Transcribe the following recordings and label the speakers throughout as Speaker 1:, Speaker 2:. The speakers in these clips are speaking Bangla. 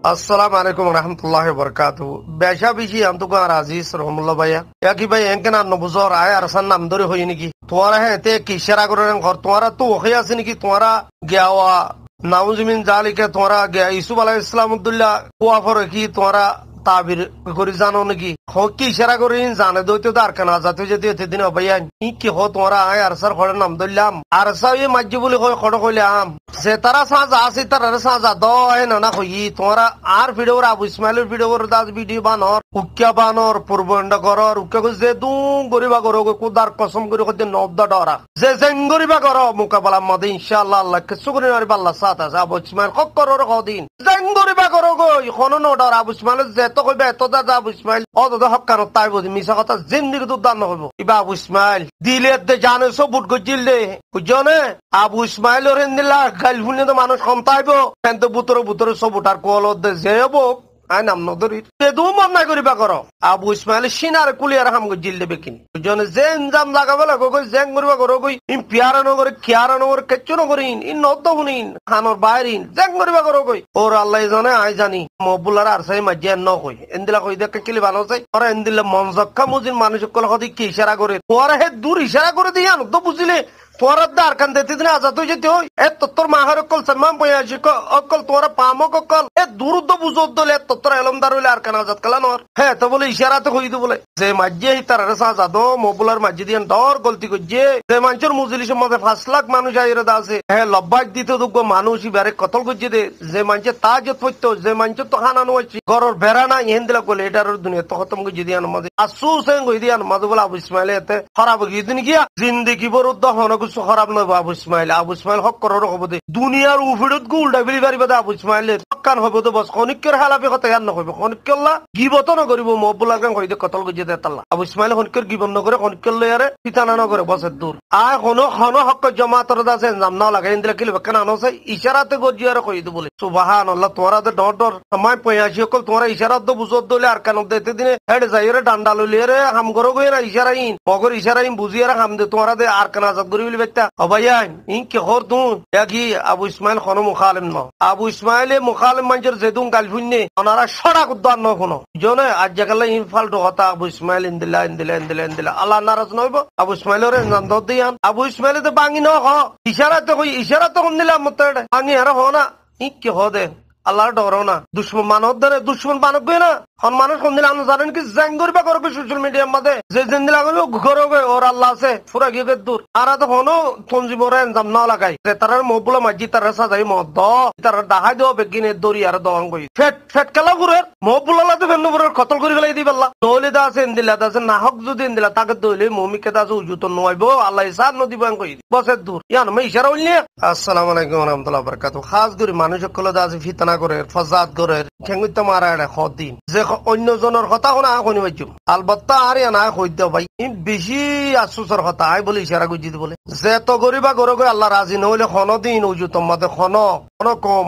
Speaker 1: अस्सलाम वालेकुम रहमतुल्लाहि व बरकातहू बेशा बिशी अंतुका राजीस रहमुल्लाह भाइया या कि भाई एंके नाम नबुजर आए अरसन नाम दरे होई निकी तुम्हारा है ते किशरा करे घर तुम्हारा तो वखिया से निकी तुम्हारा गया हुआ नाउजुमिन जालिका तुम्हारा गया यूसुफ अलैहिस्सलामुद्दुल्ला कुआफर की तुम्हारा ताबिर করে জানো নাকি হকি ইশারা করে জানে দইতে তো আর কেনা যাতে যদি এতে দিন ভাইয়া কি হো তোমরা আয় আরসার খড়ের নাম ধরলাম আরসা এই মাঝি বলে কই খড় কইলাম যে তারা সাজা আছে তারা সাজা দয় না না কই তোমরা আর ভিডিওর আবু ইসমাইলের ভিডিওর দাস ভিডিও বানর উক্কা বানর পূর্বন্ড করর উক্কা যে দু গরিবা করো কুদার কসম করে কইতে নবদা ডরা যে জেন গরিবা করো মোকাবেলা মধ্যে ইনশাআল্লাহ আল্লাহ কিছু করে আর আল্লাহ সাথ আছে আবু ইসমাইল কক করর কদিন জেন গরিবা করো গই কোনো ন ডর আবু ইসমাইল যে তো কইবে তো দা আবু ইসমাইল অত তো হক্কার তাই বলি মিছা কথা জিন্দিগি তো দান হইব ইবা আবু ইসমাইল দিলে দে জানে সব বুট গজিল দে বুঝনে আবু ইসমাইলের হিন্দিলা গালফুনে তো মানুষ কম তাইবো কিন্তু বুতরে সব বুটার কোল দে যেব আই নাম নদরি তে দু মন না করিবা করো আবু ইসমাইল সিনার কুলিয়ার হাম গজিল দেবে কিনি বুঝনে যে ইনজাম লাগাবে লাগো কই জেং করিবা করো কই ইন পিয়ারা নগর কিয়ারা নগর কেচ্চু নগরিন ইন নদ্দ হুনিন খানর বাইরিন জেং করিবা করো কই ওর আল্লাহ জানে আই জানি মবুলার আর সাই মাজিয়া ন কই এন্দিলা কই দেখ কিলি ভালো চাই ওরা এন্দিলা মনজক্কা মুজিন মানুষ কল হদি কি ইশারা করে তোরা হে দূর ইশারা করে দিয়ান তো বুঝিলে তোরা দার কান দেতে দিন আজাদ হয়ে যেতে হয় এ তোর মাহার অকল সালমান বয়াজি অকল তোরা পামক অকল এ দূরত্ব বুঝত দলে তোর এলমদার হইলে আর কান আজাদ কালা নর হ্যাঁ তো বলে ইশারাতে হই দু বলে যে মাঝে তার সাজাদ মবুলার মাঝে দিয়ান ডর গলতি করছে যে মানুষের মুজলিসের মধ্যে 5 লাখ মানুষ আইরে আছে হ্যাঁ লব্বাক দিতে দুগ মানুষ ইবারে কতল করছে দে যে মানুষে তাজত হইতো যে মানুষের তো খানানো হচ্ছে ঘরের বেড়া না ইহেন দিলা বলে এটার দুনিয়া তো খতম করছে দিয়ান মধ্যে আসু সেন কই দিয়ান মধ্যে বলে আবু ইসমাইল এতে খারাপ গিয়ে দিন গিয়া জিন্দেগি বরুদ্ধ হন কিছু খারাপ নয় আবু ইসমাইল হক করর হব দে দুনিয়ার উফিডত গু উল্টা বিলি পারিব আবু ইসমাইলের হকান হব তো বস খনিকের হালাপে কথা ইয়ান নহব খনিকল্লা গিবত ন করিব মবুলার গান কই দে কতল গজে দে তাল্লা আবু ইসমাইল খনিকের গিবন ন করে খনিকল লয়ারে পিতানা ন করে বসের দূর আয় হন হক জামাতর দাসে জাম না লাগাই ইন্দ্রা কিল বকনা ন সে ইশারাতে গজি আর কই দে বলে সুবহানাল্লাহ তোরা দে ডর সময় পয়াছি কল তোরা ইশারাত দ বুঝত দলে আর কান দেতে দিনে হেড যাইরে ডান্ডা লইলে হাম করো গই না ইশারাইন মগর ইশারাইন বুঝিয়ারা হাম দে তোরা দে আর কান আজাদ করি বলি বেটা ভাইয়া ইনকে হর তু কি আবু ইসমাইল খন মুখালিম ন আবু ইসমাইল মুখালিম মঞ্জর জেদুন গালফুন্নে ওনারা সড়ক উদ্যান ন কোনো জনে আজ জাগালে ইনফাল তো হতা আবু ইসমাইল ইন্দিলা আল্লাহ নারাজ নইব আবু ইসমাইলরে নাম দিয়ান আবু ইসমাইল তো বাঙি ন হ ইশারা তো কোন দিলাম মত বাঙি আর হ না ইনকে হ দে আল্লাহর ডর না দুশ্মন মানব ধরে দুশ্মন মানব না হন মানুষ কোন দিন আমরা জানেন কি জ্যাং করবে করবে সোশ্যাল মিডিয়ার মধ্যে যে দিন দিলা করবে ওর আল্লাহ আছে পুরা গিয়ে দূর আর তো হনো তঞ্জি বরে জাম না লাগাই যে তার মবুলা মাজি তার সাজাই মদ তার দাহাই দেওয়া বেগিনে দড়ি আর দহন কই ফেট খেলা ঘুরে মবুলা তো ফেন্ন বরে কতল করে ফেলাই দি পাল্লা দৌলে দা আছে ইন্দিলা দা আছে নাহক যদি ইন্দিলা তাকে দৌলে মমিকে দা আছে উজুত নইব আল্লাহ ইসার নদী বাং কই বসে দূর ইয়ান মে ইশারা হইলে আসসালামু আলাইকুম ওয়া রাহমাতুল্লাহি ওয়া বারাকাতুহু খাস করে মানুষ কল দা আছে ফিতনা করে ফসাদ করে খেঙ্গুত মারা এটা খদিন যে অন্য জনের কথা কোন শুনি পাইছো আলবত্তা আর না কইতে ভাই বেশি আফসোসের কথা আই বলে ইশারা গুজি বলে যে তো গরিবা গরগে আল্লাহ রাজি নহলে দিন উজু তোমাদের কম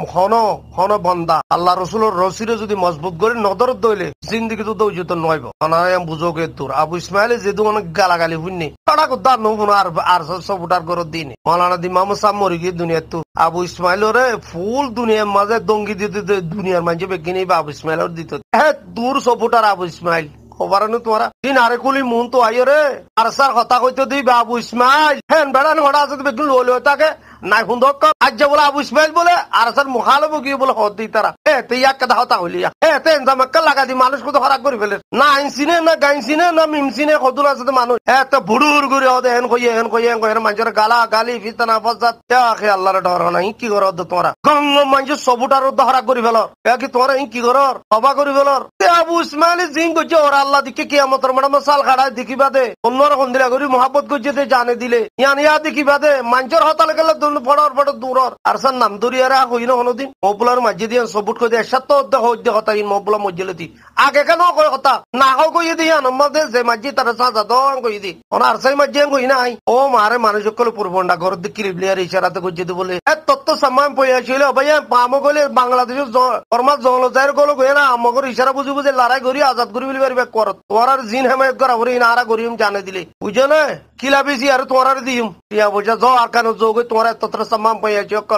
Speaker 1: বন্দা আল্লাহ রসুলের রসিরে যদি মজবুত করে নজর দইলে জিন্দিগি তো উজুত নইব অনায়াম বুঝোগে তোর আবু ইসমাইল যেহেতু অনেক গালাগালি শুননি তাড়া উদ্ধার নহন আর সব উঠার গরত দিনে মৌলানা দিমাম সাহ মরি গিয়ে দুনিয়ার তো আবু ইসমাইলরে ফুল দুনিয়ার মাঝে দঙ্গি দিতে দুনিয়ার মাঝে বেগিনি আবু ইসমাইলের দিত দূর সবুটার আবু ইসমাইল খবরানো তোমারা দিন আরে কুলি মন তো আইও রে আর স্যার কথা কইতে দিই আবু ইসমাইল হ্যাঁ বেড়ানো ঘোড়া আছে বেগুন লোলে তাকে নাই সুন্দর আজ বলে আবু ইসমাইল বলে আর স্যার মুখালব গিয়ে বলে হদ দিই তারা তুই এক কথা হতা হইলি এনজামাক্কা লাগা দি মানুষ কত হরাক করে ফেলে না আইনসিনে না গাইনসিনে না মিমসিনে কদুর আছে মানুষ বুড়ুর করে হদে হেন কইয়ে মানুষের গালা গালি ফিতনা ফসাদ আখে আল্লাহর ডর নাই কি করো তোমরা গঙ্গ মানুষ সবুটার হরাক করে ফেল কি তোমরা কি করর সভা করে ফেলর আবু ইসমাইল জিং করছে ওরা আল্লাহ দিকে কিয়ামতের মাঠে মশাল খাড়ায় দেখিবা দে অন্যরকম দিলা করি মহাব্বত করছে দে জানে দিলে ইয়া দেখিবা দে মানুষের হতালে গেলে ফড়র দূরর আর সার নাম দরিয়ারা হই না কোনদিন মবুলার মাঝে দিয়ে সবুট করে একসাথে হইতে কথা মবুলা মজ্জলে দি আগে কেন কয় কথা না হোক কই দিয়ে আমাদের যে মাঝে তারা সাজা দন কই দি আর সাই মাঝে কই নাই ও মারে মানুষ কল পূর্বন্ডা ঘর দিকে ক্লিয়ার ইশারাতে কই যেতে বলে তত্ত্ব সম্মান পয়াছিল ভাইয়া পামো গলে বাংলাদেশের ফরমা জলজায়ের গলো কই না আমগর ইশারা বুঝি বুঝে লড়াই করি আজাদ করি বলি পারবে কর তোর আর জিন হেমায়ত করা হরি না আর করিম জানে দিলে বুঝো না কি লাভিছি আর তোর আর দিম ইয়া বুঝা জ আর কেন যোগ তোমার তত্ত্ব সম্মান পয়াছিল কল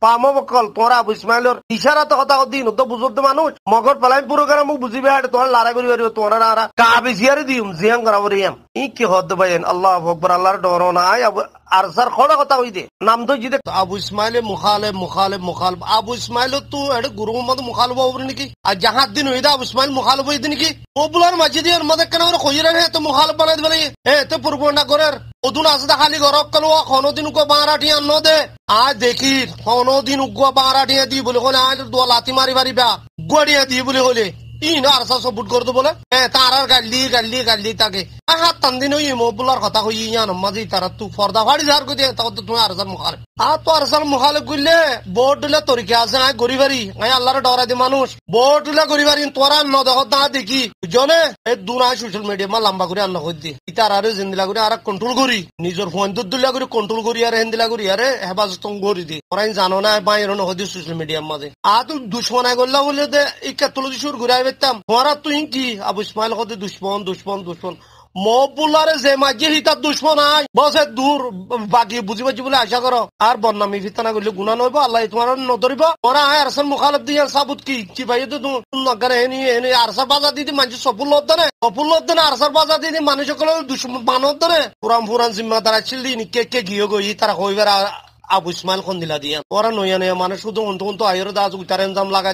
Speaker 1: পামো বকল তোরা আবু ইসমাইলর ইশারা তো কথা দিন তো বুঝতে মানুষ মগর পালাই প্রোগ্রাম বুঝিবে আর তোমার লড়াই করি পারিব তোরা আর কাবি জিয়ারে দিম জিয়াং করাবরিয়াম ই কি হদ ভাইন আল্লাহু আকবার আল্লাহর ডর নাই আর স্যার খড়া কথা হই দে নাম তো জিদে আবু ইসমাইল মুখালিব আবু ইসমাইল তো এড গুরু মোহাম্মদ মুখালিব হবে নাকি আর জাহাদ দিন হইদা আবু ইসমাইল মুখালিব হইদে নাকি ও বুলার মাঝিদিয়ার মধ্যে কেন কইরা হে তো মুখালিব বানাই দিবে তো পূর্বনা করার ওদুন আছে খালি গরক কল কোনদিন কো বারাটিয়া ন দে আজ দেখি কোনদিন গো বারাটিয়া দি বলে হলে আজ দো লাতি মারি মারিবা গড়িয়া দি বলে হলে ইনো আরসা সবুট করতো বলে তারার গাল্লি তাকে হাত টান দিন ওই মবুলার কথা কই ইয়ান মাঝি তারা তু ফর্দা ফাড়ি যার কই দে তাও তো তুমি আরসার মুখালে তো আরসার মুখালে কইলে ভোট দিলে তরিকা আছে আয় গরিবারি আয় আল্লাহর ডরা দি মানুষ ভোট দিলে গরিবারি তোরা ন দেখো তা দেখি জনে এই দুনা সোশ্যাল মিডিয়া মা লম্বা করে আন্না কই দি ইতার আরে জিন্দিলা করে আর কন্ট্রোল করি নিজের ফোন তো দিলা করে কন্ট্রোল করি আর হেন্দিলা করি আরে হেফাজত করি দি ওরাই জানো না বাইরে ন হদি সোশ্যাল মিডিয়ার মাঝে তো দুশ্মনাই গল্লা বলে দে ইকা তুলজি সুর ঘুরাই বেতাম তোরা তুই কি আবু ইসমাইল হতে দুশ্মন মবুলারে যে মাঝে হিতা দুশ্মন আই বসে দূর বাকি বুঝি বলে আশা করো আর বদনামি ফিতানা করলে গুণা নইব আল্লাহ তোমার নধরিব তোরা আয় আরসান মুখালিব দিয়ে সাবুত কি ভাই তো নগরে এনে আরসার বাজার দিদি মানুষ সফল হতে আরসার বাজার দিদি মানুষ সকল দুশ্মন বানর ধরে পুরান জিম্মাদার ছিল কে গিয়ে গই তারা কইবার আবু ইসমাইল খন দিলা দিয়া ওরা নইয়া মানুষ শুধু অন্ত আইর দাস উতার এনজাম লাগাই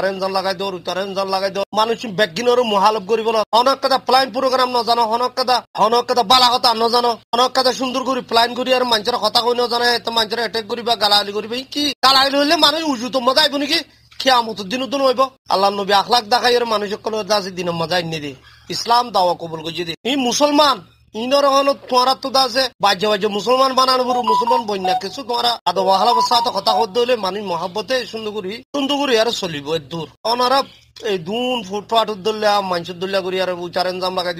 Speaker 1: দেওয়ার মানুষ বেগিনর মুহালব করিব অনেক কথা প্লান প্রোগ্রাম নজানো অনেক কথা বালা কথা নজানো অনেক কথা সুন্দর করে প্লান করি আর মানুষের কথা কই নজানে তো মানুষের অ্যাটাক করিবা গালাগালি করিবা কি গালাগালি হইলে মানুষ উজুত মজা আইব নাকি কিয়ামতের দিন তো নইব আল্লাহ নবী আখলাক দেখাই আর মানুষ সকল দাসি দিন মজা আইনি দে ইসলাম দাওয়া কবুল করি দে এই মুসলমান ইনর হন তোরা তো দাসে বাজ্য মুসলমান বানানো বড় মুসলমান বন্যা কিছু তোরা আদো ভালোবাসা তো কথা হতে হলে মানুষ মহাব্বতে সুন্দর করি আর চলিব দূর ওনারা এই দুন ফুটপাট দল্লা মানুষের দল্লা করি আর উচার এনজাম লাগাই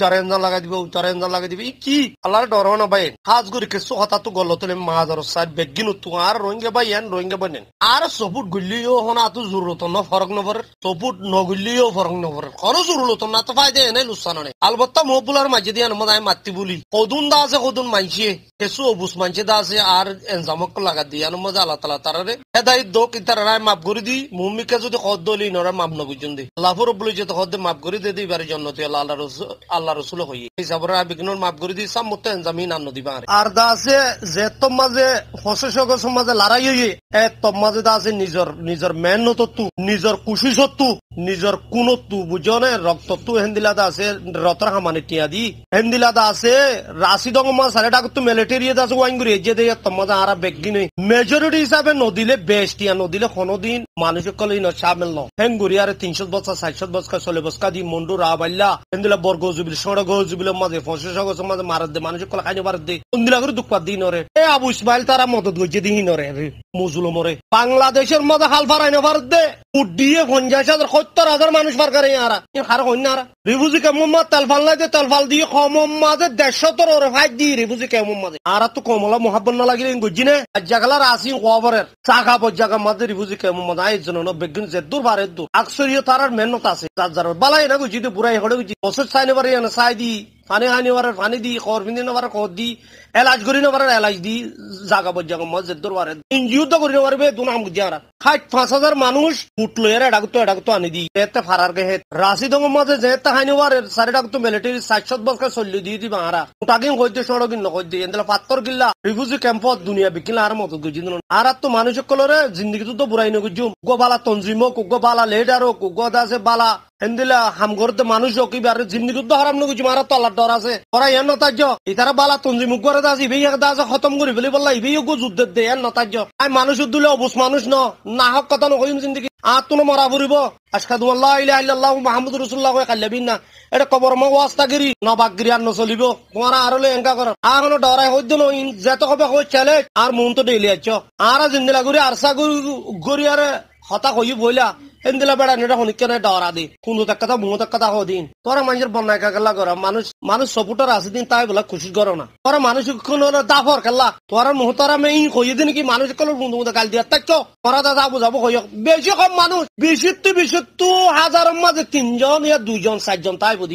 Speaker 1: দিবা কি আল্লাহর ডর না ভাই কাজ করি কিছু কথা তো গল তোলে মাজার সাইড বেগিন তো আর রোহিঙ্গা ভাই রোহিঙ্গা বানেন আর সপুট গুলিও হনা তো জরুরত না ফরক নপরে সপুট নগুলিও ফরক নপরে খরচ জরুরত না তো ফায়দা এনে লুসান নে আলবত্তা মবুলার মাঝে দিয়ে মজায় মাতি বলি কদুন দা আছে কদুন মানছিয়ে কিছু অবুস মানছে দা আছে আর এনজামক লাগা দিয়ে মজা আল্লাহ তালা তারারে হেদায়ত দোক ইতারায় মাফ করে দি মুমিকে যদি কদ দলি নরা মাফ নবুঝুন দি আল্লাহ রব্বুল ইজ্জত কদ মাফ করে দে দিবার জন্য তুই আল্লাহ রসুল হই এই সাবরা বিঘ্নর মাফ করে দি সব মত এনজামিন আন দিবা আর দা আছে যে তোর মাঝে ফসসক সমাজে লড়াই হই এ তোর মাঝে দা আছে নিজর মেহনত তু নিজর কুশি সত্তু নিজর কুনতু বুঝনে রক্ত তু হেন্দিলা দা আছে রতরা হামানে টিয়া দি হেন্দিলা দা আছে রাশি দঙ্গ মা সারে ডাক তু মিলিটারি দা আছে ওয়াইন করে যে দে তোর মাঝে আর বেগি নেই মেজরিটি হিসাবে নদিলে বেস্ট টিয়া নদিলে কোনদিন মানুষ কল ইন শামিল ন হেঙ্গুরি আর 300 বছর 60 বছর 40 বছর দি মন্ডু রাবাল্লা হেন্দিলা বর্গ জুবিল সড় গজুবিল মাঝে ফসসক সমাজে মারদ দে মানুষ কল খাইনে মারদ দে হেন্দিলা করে দুঃখ দি নরে এ আবু ইসমাইল তারা মদত গজে দি নরে মুজুলো মরে বাংলাদেশের মধ্যে হাল ফারাই না ভারত দে উডিয়ে 50,000 মানুষ বার করে আর হার হইন না রিবুজি কে মোহাম্মদ তেলফাল নাই দে তেলফাল দিয়ে কমম মাঝে 150 ওরে ফাইট দি রিবুজি কে মোহাম্মদ আর তো কমলা মোহাব্বত না লাগিলে গজিনে জাগালা রাসি খবরের চাকা বজ্জাগা মাঝে রিবুজি কে মোহাম্মদ আই জন্য বেগুন যে দূর বারে দূর আকসরিয় তারার মেহনত আছে যার বালাই না গজি তো বুড়াই হড়ে গজি বছর চাইনে পারে না চাই দি পানি দি খবর ফিনি না পারে খবর দি এলাজ করি না পারে এলাজ দি জাগা বজ্জাগা মাঝে দূর বারে ইনজিও তো করি না পারবে দুনাম গুজিয়ারা 5,000 মানুষ উঠলো এর এডাগতো আনি দি এতে ফারার গে রাশি দঙ্গ মাঝে যে তাহানি ওয়ার সারি ডাকতো মিলিটারি 60 বছর চল্লি দি দিবা আরা উটাগিন কইতে সড়গিন নকই দি এন্দলা পাত্তর গিল্লা রিফিউজি ক্যাম্পত দুনিয়া বিকিলা আর মত গজি দিন আর তো মানুষ কলরে জিন্দেগি তো বুড়াই নগুজু গো বালা তনজিমো গো বালা লিডারো গো দাসে বালা এন্দিলা হাম করতে মানুষ কি বার জিন্দেগি তো হারাম নগুজু মারা তো আল্লাহ ডর আছে ওরা এন নতাজ্য ইতারা বালা তনজিমু করে দাসি বেই এক দাসে খতম করি বলি বললা ইবেই গো যুদ্ধ দে এন নতাজ্য আই মানুষ দিলে অবুস মানুষ ন না হক কথা নকইম জিন্দেগি আতুনো মরা ফুরিব আশহাদু আল্লা ইলাহা ইল্লাল্লাহু মুহাম্মাদুর রাসূলুল্লাহ কই কাল্লাবিন না এটা কবর মা ওয়াস্তাগিরি নবাগিরি আর নচলিব তোমারা আরলে এঙ্কা কর আহনো ডরাই হইদ ন যেত কবে কই চলে আর মন তো ডেলি আছো আর জিন্দিলা গুরি আরসা গুরি আর হতা কই বইলা এন্দিলা বেড়া নেটা হনিকে না ডরা দি কোনো কথা মুহ কথা হদিন তোরা মানুষের বন্যায় কাগলা কর মানুষ সপুটার আছে দিন তাই বলা খুশি করো না তোরা মানুষ কোন দাফর খেলা তোরা মুহতারা মেই কই দিন কি মানুষ কল বন্ধু গাল দিয়া তাক তোরা দাদা বুঝাবো কই বেশি কম মানুষ বেশি তো হাজারের মাঝে 3 জন ইয়া 2 জন 4 জন তাই বুঝি না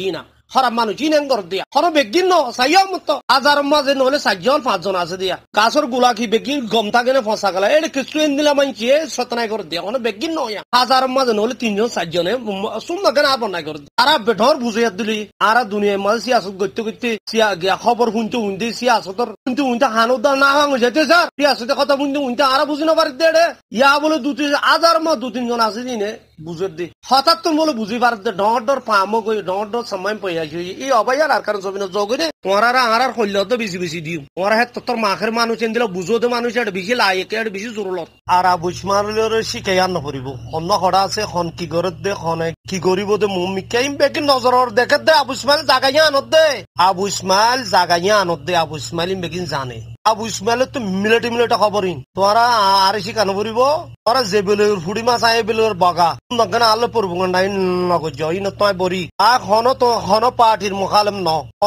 Speaker 1: খারাপ মানুষ ইনেন ঘর দিয়া হন বেগিন ন চাইয়া মত হাজার মাঝে নহলে 4-5 জন আছে দিয়া গাছর গুলা কি বেগিন গম থাকে না ফসা গেলা এটা কিছু এন দিলা মাইছে সতনাই করে দিয়া হন বেগিন নয়া হাজার মাঝে নহলে 3-4 জনে সুন্দর কেন আপন নাই করে আর বেঠর বুঝাইয়া দিলি আর দুনিয়ার মাঝে সিয়াসত করতে করতে খবর শুনতে সিয়াসতর শুনতে হানুদা না হাঙ্গ যেতে স্যার সিয়াসতে কথা শুনতে আর বুঝি না পারি দে ইয়া বলে 2-3 জন আছে দিনে বুঝে দি হঠাৎ তো বলে বুঝি পার ডর পামো কই ডর সময় পই আসি এই অবাইয়ার আর কারণ জমিন জগরে তোমারা আর হইল তো বেশি দিও তোমারা হেত তোর মাখের মানুষ এন দিলে বুঝো তো মানুষ এটা বেশি লাইকে এটা বেশি জরুরত আর আবুসমালের শিখাইয়া নপরিব অন্য হড়া আছে খন কি করে দে খনে কি করিব দে মুমিকাইম বেকি নজরর দেখে দে আবুসমাল জাগাইয়া আনত দে আবুসমাল জাগাইয়া আনত দে আবুসমাল বেকিন জানে আবু ইসমাইলের তো মিলেটে খবরই তোরা আর শিখানো পড়িব তোরা যে বেলের ফুড়ি মাছ আয় বেলের বগা নগনা আলো পড়ব নাই নগজ ইন তয় বরি আ খন পার্টির মুখালম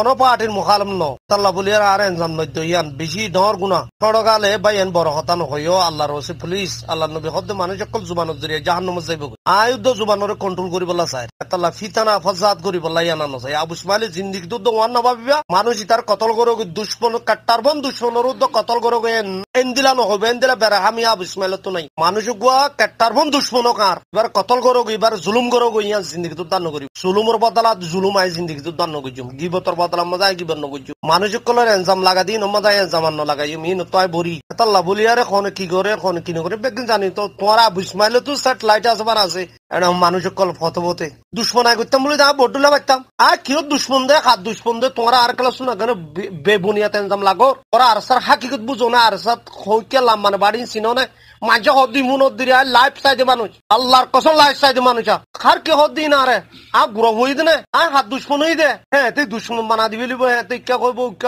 Speaker 1: ন তাল্লা বলি আর এনজাম নদ্য ইয়ান বেশি ডর গুণা সড়কালে বাইন বড় হতা নহইও আল্লাহর রসে পুলিশ আল্লাহ নবী শব্দ মানুষ অকল জুবানত জরিয়ে জাহান্নামে যাইব আয়ুদ্ধ জুবানরে কন্ট্রোল করিবলা চাই তাল্লা ফিতানা ফসাদ করিবলা ইয়ানা নচাই আবু ইসমাইলের জিন্দিগি তো ওয়ান নভাবিবা মানুষ তার কতল করো দুশ্মন কাট্টার বন দুশ্মন কতল করো এন্দিলা নহব এন্দিলা বেড়া আমি আবু ইসমাইল তো নাই মানুষ গুয়া কেটার বন দুশ্মন কার এবার কতল করো এবার জুলুম করো ইয়া জিন্দিগি তো দান করি জুলুমর বদলা জুলুম আই জিন্দিগি তো দান করছুম গিবতর বদলা মজা গিবন নগজু মানুষ কলর এনজাম লাগা দিন মজা এনজাম ন লাগাই মিন তয় বরি তাল্লা বলি আরে কোনে কি করে কোনে কি নকরে বেগিন জানি তো তোমার আবু ইসমাইল তো স্যাটেলাইট আসবার আছে এটা মানুষ কল ফতবতে দুশ্মন আই করতাম বলে যা বডুলা পাইতাম আর কিও দুশ্মন দে হাত দুশ্মন দে তোমার আর ক্লাস শুনা কেন বেবুনিয়াত এনজাম লাগো ওরা আর স্যার হাকিকত বুঝো না আর সাথ হইকে লাম মানে বাড়ি চিনো না মাঝে হদ্দি মুনত দিরে লাইফ সাইডে মানুষ আল্লাহর কসম লাইফ সাইডে মানুষ আর কে হদ্দি না রে গুড় হই দে না হাত দুশ্মন হই দে হ্যাঁ তুই দুশ্মন বানা দিবি লিব হ্যাঁ তুই কে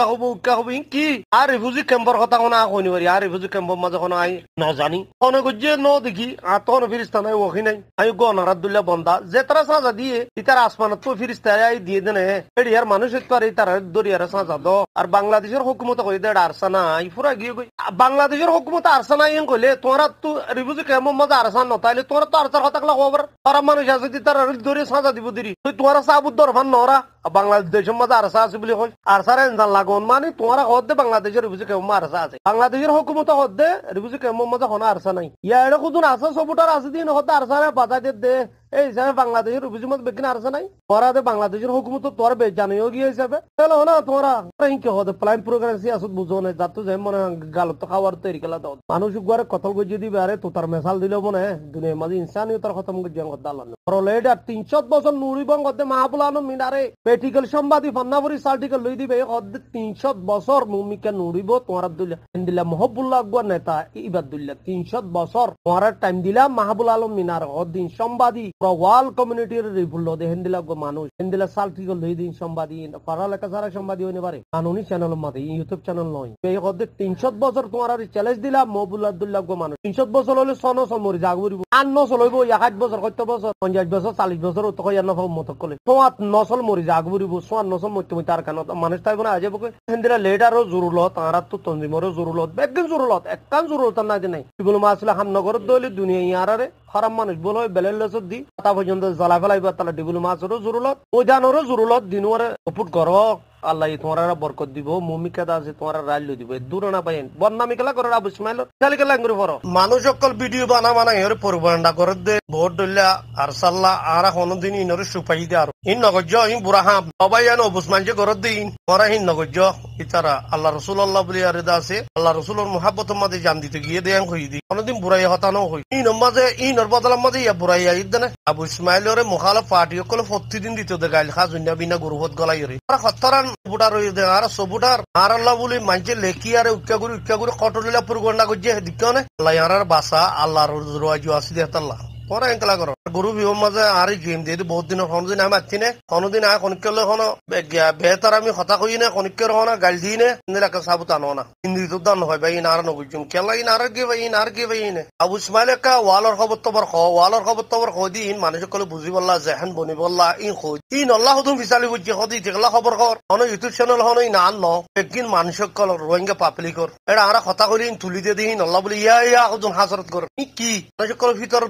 Speaker 1: কইব কি আর রিফিউজি ক্যাম্পর কথা কোনা কইনি পারি আর রিফিউজি ক্যাম্পর মাঝে কোন আই না জানি কোন গজ্জে ন দেখি আর তখন ফিরিস্তা নাই ওখি নাই আমি গনার আব্দুল্লাহ বন্দা যে তারা সাজা দিয়ে ইতার আসমানত তো ফিরিস্তা আই দিয়ে দেনে এডি আর মানুষ তো আর তার দরিয়ার সাজা দ আর বাংলাদেশের হুকুমত কই দে আরসা না ই পুরা গিয়ে কই বাংলাদেশের হুকুমত আরসা না ইন কইলে তোরা তো রিফিউজি ক্যাম্পর মাঝে আরসা ন তাইলে তোরা তো আরসার কথা কলা খবর তারা মানুষ আছে তার দরিয়া সাজা দিব দিরি তুই তোরা সাবুদ দরফান নরা বাংলাদেশের মাঝে আরসা আছে বলে কই আরসার এনজান লাগন মানে তোরা হদ্দে বাংলাদেশের রিফিউজি ক্যাম্পর আরসা আছে বাংলাদেশের হুকুমত হদ্দে রিফিউজি ক্যাম্পর মাঝে কোন আরসা নাই ইয়া এটা খুদুন আছে সবুটার আছে দিন হদ্দে আরসা না বাজাতে দে এই হিসাবে বাংলাদেশের রিফিউজি মত বেকিন আরসা নাই তোরা দে বাংলাদেশের হুকুমত তোর বে জানিও গিয়ে হিসাবে চলো না তোরা হিংকে হদে প্লাইন প্রোগ্রাম সি আসুত বুঝো না যাত যে মনে গালত খাওয়ার তৈরি কলা দাও মানুষ ঘরে কতল গজি দিবে আরে তো তার মেসাল দিল মনে দুনিয়ার মাঝে ইনসানিয়তার খতম গজি গদালান পরলেডা 300 বছর নুরিবং গদে মাহবুলানো মিনারে পেটিকল সম্বাদি ফন্নাবরি সার্টিকল লই দিবে গদে 300 বছর মুমিকা নুরিব তোমার আব্দুল্লাহ ইন্দিলা মহবুল্লাহ আগুয়া নেতা ইবাদুল্লাহ 300 বছর তোমার টাইম দিলা মাহবুল আলম মিনার গদিন সম্বাদি ওয়াল কমিউনিটির রিভুল দে হিন্দিলা গো মানুষ হিন্দিলা সার্টিকল লই দিন সম্বাদি পড়ালেখা সারা সম্বাদি হইনে পারে কানুনি চ্যানেল মাঝে ইউটিউব চ্যানেল নয় এই গদে 300 বছর তোমার চ্যালেঞ্জ দিলা মহবুল আব্দুল্লাহ গো মানুষ 300 বছর হলে সনো সমরি জাগবরিব আর নসল হইব 1 বছর 70 বছর 50 বছর 40 বছর তো কই না মত কলে সোয়াত নসল মরি জাগবরিব সোয়াত নসল মত তার কান মানুষ তাই বনা আজে বকে হিন্দিলা লেটারও জরুরত আর তো তনজিমরও জরুরত বেগন জরুরত একখান জরুরত না নাই বলে মাসলা হামনগর দলি দুনিয়া ইয়ারারে খারাপ মানুষ বলে বেলেল দি তা পর্যন্ত জ্বালা ফেলাইব তাহলে ডিবুল মাছেরও জরুরত ওইদানেরও জরুরত দিনরে অপুট গর আল্লাহ তোমার বরকত দিব মুমিকা আছে তোমার রাজ্য দিব দূর না পাইন বদনামি কেলা করে আবু ইসমাইল খালি কেলা করে পড়ো মানুষ অকল ভিডিও বানা এর পরবন্দা করে দে ভোট দইলা আর সাল্লাহ আর কোনদিন ইনরে সুপাই দে আর ইন নগজ ইন বুরাহাম সবাই জানো আবু ইসমাইল যে করে দিন পরা ইন নগজ ইতারা আল্লাহ রাসূলুল্লাহ বলি আর আছে আল্লাহ রাসূলের মুহাব্বতের মধ্যে জান দিতে গিয়ে দেন কই দি কোনদিন বুরাই হতানো হই ইন মাঝে ইনর বদলার মধ্যে ইয়া বুরাই আইদনে আবু ইসমাইলের মুখালফ পার্টি অকল প্রতিদিন দিতে দে গাইল খাজুন্না বিনা গুরুহত গলাই রে আর খতরান বুটার হই দে আর সবুটার আর আল্লাহ বলি মানছে লেখি আর উক্কা গুরি কটলিলা পুরগন্ডা গজে দিকনে আল্লাহ আর বাসা আল্লাহর রওয়াজু আসি দে আল্লাহ পরে এনকলা করো গরু বিহর মাঝে আর গেম দিয়ে বহুত দিন কোনদিন আমি মাতি নে কোনদিন আয় কনিকলে হন বেহতার আমি হতা কই নে কনিকের হন গাল দি নে নিলাকে সাবুত আনো না হিন্দি তো দান হয় ভাই ইনার নগুজুম কেলা ইনার গে ভাই ইনার গে ভাই নে আবু ইসমাইল কা ওয়ালর খবর দিন মানুষ কলে বুঝি বললা জেহান বনি বললা ইন খোঁজ ইন আল্লাহ হুদুম বিচালি বুঝি খদি দেখলা খবর হন ইউটিউব চ্যানেল হন ইন আন ন একদিন মানুষ কল রোহিঙ্গা পাবলিকর এটা আর হতা কইলি তুলি দিয়ে দিন আল্লাহ বলি ইয়া হুদুম হাজরত কর কি মানুষ কল ভিতর বদলি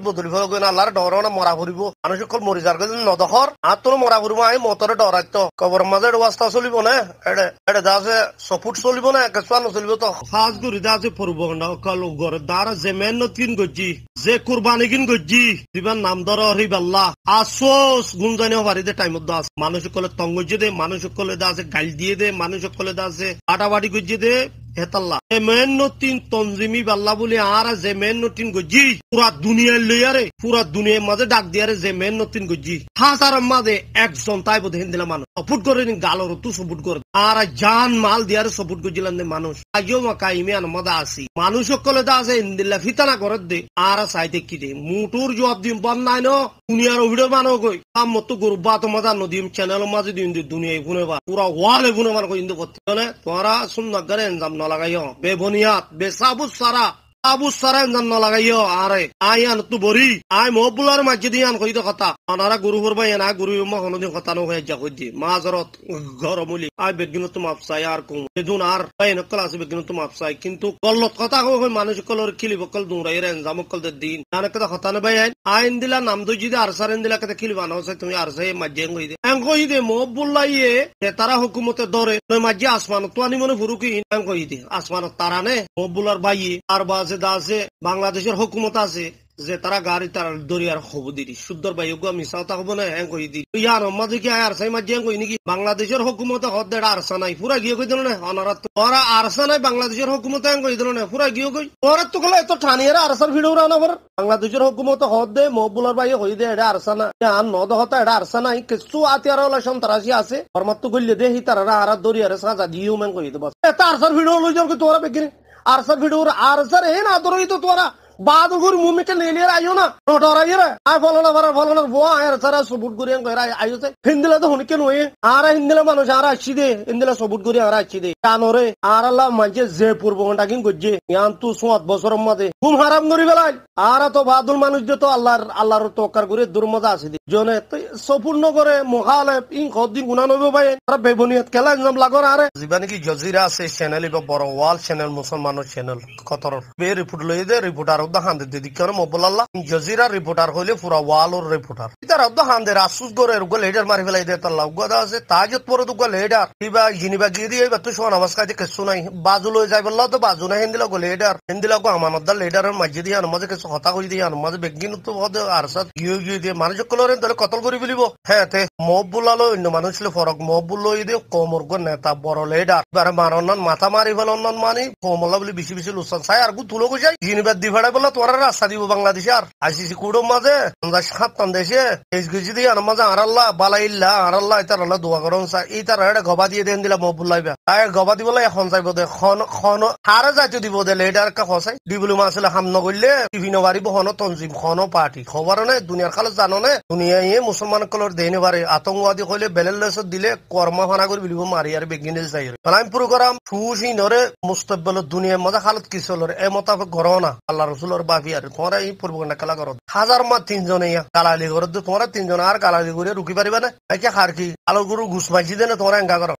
Speaker 1: গৈ আল্লাহর ডর না মরা ফুরিব মানুষ সকল মরি যার কাছে নদখর আর তোর মরা ফুরিব আমি মতরে ডরাইত কবর মাঝে রাস্তা চলিব না এডে এডে দাসে সফুট চলিব না কেসুয়া নচলিব তো খাস গুরি দাসে পড়ব না কল ঘর দার জেমেন নতিন গজি যে কুরবানি কিন গজি দিবান নাম ধর হরিবাল্লাহ আসোস গুনজানি হবারিতে টাইমত দাস মানুষ সকলে তঙ্গজি দে মানুষ সকলে দাসে গাল দিয়ে দে মানুষ সকলে দাসে আটাবাড়ি গজি দে হেতাল্লা জেমেন নতিন তঞ্জিমি বাল্লা বলে আর জেমেন নতিন গজি পুরা দুনিয়ার লইয়ারে পুরা দুনিয়ার মাঝে ডাক দিয়ারে জেমেন নতিন গজি হাজার মাঝে একজন তাই বোধ হিন্দিলা মানুষ সপুট করে গালর তু সপুট করে আর জান মাল দিয়ারে সপুট গজিলান দে মানুষ আজও মাকা ইমিয়ান মাদা আসি মানুষ সকলে দা আছে ইন্দিল্লা ফিতানা করে দে আর সাইতে কি দে মুটুর জবাব দিম পান নাই ন দুনিয়ার ভিডিও বানো কই কাম মতো গরু বাত মাদা নদীম চ্যানেল মাঝে দিন দুনিয়ায় গুনে বা পুরা ওয়ালে গুনে মান কই ইন্দু করতে মানে তোরা সুন্নাহ করে এনজাম না লাগাইও বেবনিয়াত বেসাবুস সারা আবু সারা জান না লাগাইও আরে আয়ান তু বরি আই মবুলার মাঝে দিয়ান কই তো কথা আনারা গুরু করবাই না গুরু মা হনদি কথা ন হয়ে যা কই দি মাজরত গরমুলি আই বেগিন তো মাপসাই আর কোন এদুন আর পাই ন ক্লাস বেগিন তো মাপসাই কিন্তু কল্লত কথা কই মানুষ কলর কিলি বকল দুরাই রেন জামকল দে দিন জানা কথা কথা না ভাই আইন দিলা নাম দই যদি আর সারেন দিলা কথা কিলি বানাও সে তুমি আর সে মাঝে কই দে এন কই দে মবুলাইয়ে তারা হুকুমতে ধরে তুই মাঝে আসমান তো আনি মনে ফুরুকি এন কই দে আসমান তারা নে মবুলার ভাইয়ে আর বাজে আছে বাংলাদেশের হুকুমত আছে যে তারা গাড়ি তার দরিয়ার খবর দিদি শুদ্ধর বাই মিশাওতা হবো না হ্যাঁ কই দি ইয়ার মাঝে কি আর সাই মাঝে কই নাকি বাংলাদেশের হুকুমত হদ্দের আরসা নাই পুরা গিয়ে কই দিল না অনারা তোরা আরসা নাই বাংলাদেশের হুকুমত হ্যাঁ কই দিল না পুরা গিয়ে কই তোরা তো কলে এত ঠানিয়ার আরসার ভিডিও রানা পর বাংলাদেশের হুকুমত হদ্দে মহবুলার বাই হই দে এটা আরসা না আর নদ হতা এটা আরসা নাই কিছু আতিয়ার হলা সন্ত্রাসী আছে ফরমাত গইলে দে হি তারা আর দরিয়ারে সাজা দিও মান কই দেব এটা আরসার ভিডিও লই যাও তোরা বেগিনে আরসার ভিডিও আরসার হে না দরই তো তোরা বাদগুর মুমিকে নিয়ে আইও না ডরাইয়ে রে আই ফলনা ফলনা বো আর সারা সবুট করি আইও সে হিন্দিলা তো হনিকে নয় আর হিন্দিলা মানুষ আর আসি দে হিন্দিলা সবুট করি আর আসি দে কানরে আর আল্লাহ মাঝে যে পূর্ব ঘন্টা কিন গজ্জে ইয়ান তু 7 বছরের মধ্যে ঘুম হারাম করি বেলাই আর তো বাদুল মানুষ যে তো আল্লাহর তওয়াক্কাল করে দুর্মজা আছে দে জনে তো সম্পূর্ণ করে মুখালেফ ইন খদিন গুনাহ নবে ভাই আর বেবনিয়ত খেলা একদম লাগর আরে জীবানি কি জজিরা আছে চ্যানেল বা বড় ওয়াল চ্যানেল মুসলমানের চ্যানেল কতর বে রিপোর্ট লই দে রিপোর্টার হান্দে দিদি কেন মবুল্লাহ জজিরা রিপোর্টার হইলে পুরা ওয়ালোর রিপোর্টার ইতার অদ্দ হান্দে রাসুস গরে রুগ লেডার মারি ফেলাই দে তার লাউগদা আছে তাজত পরে দুগ লেডার কিবা জিনিবা গিয়ে দিয়ে বাতু শোনা নমাজ কাজে কিছু নাই বাজু লই যাই বললা তো বাজু না হিন্দিলা গো লেডার হিন্দিলা গো আমানত দা লেডারের মাঝে দিয়ে আমাদের কিছু হতা কই দিয়ে আমাদের বেগিন তো বদ আরসাত গিয়ে দিয়ে মানুষ কলরে তাহলে কতল করি বলিব হ্যাঁ তে মবুল্লালো অন্য মানুষ লে ফরক মবুল্লো ইদে কোমর গো নেতা বড় লেডার বারে মারনন মাথা মারি ফেলনন মানে কোমলা বলি বেশি বেশি লুসান চাই আর গু তুলো গো যাই জিনিবা দি ফেড়াই বললা তোরা রাস্তা দিব বাংলাদেশে আর আইসিসি কুড়ো মাঝে সাতটান দেশে এই গেছি দিয়ে আমার মাঝে আরাল্লাহ বালাইল্লা আরাল্লাহ ইতার আল্লাহ দোয়া করন চাই ইতার এটা গবা দিয়ে দেন দিলা মবুল্লাইবা তাই গবা দিব এখন চাইব দে খন হারে যাইতে দিব দে লেডার কা খসাই দিবলু মাসলে হাম নগইলে বিভিন্ন বাড়ি বহন তনজিম খন পার্টি খবর নাই দুনিয়ার খালে জানো নে দুনিয়ায় মুসলমান কলর দেনে পারে আতঙ্কবাদী হইলে বেলেলেস দিলে কর্মখানা করে বিলিব মারি আর বেগিনে যাই আমি পুরো করাম সুসি নরে মুস্তাকবিল দুনিয়ার মাঝে হালত কি চলর এ মোতাবেক গরনা আল্লাহ রসুলের বাফি আর তোমরা এই পূর্বকন্যা খেলা করো হাজার মা তিনজনে কালালি করো তোমরা তিনজন আর কালালি করে রুকি পারিবা না হার কি আলো গুরু ঘুষ মাঝি দেনে তোমরা এঙ্গা করো